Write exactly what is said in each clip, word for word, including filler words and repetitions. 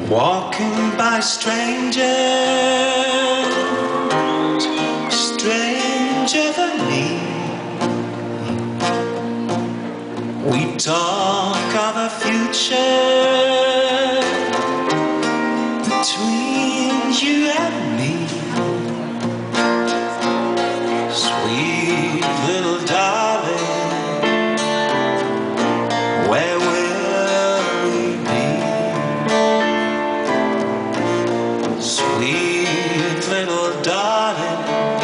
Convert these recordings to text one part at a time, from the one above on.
Walking by strangers, stranger than me. We talk of a future between you and me. Sweet little darling, where will we be? Sweet little darling,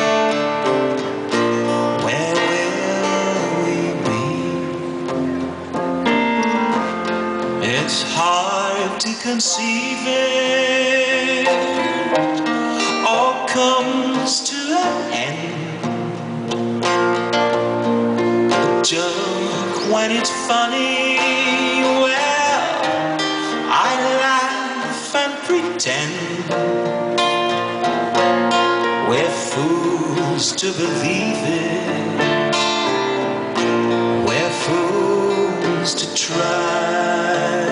where will we be? It's hard to conceive it, all comes to an end. Joke when it's funny, well, I laugh and pretend. We're fools to believe it, we're fools to try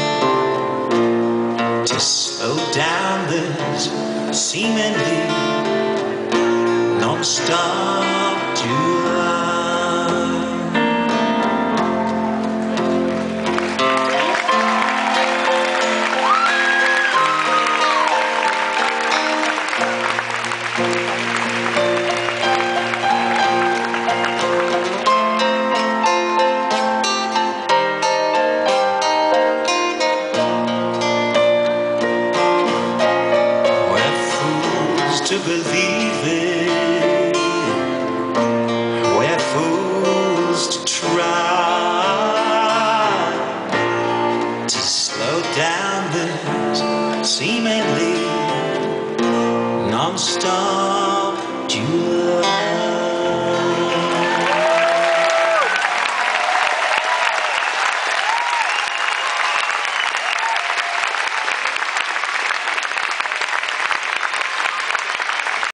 to slow down this seemingly non-stop July. To believe it, we're fools to try to slow down this seemingly non-stop July.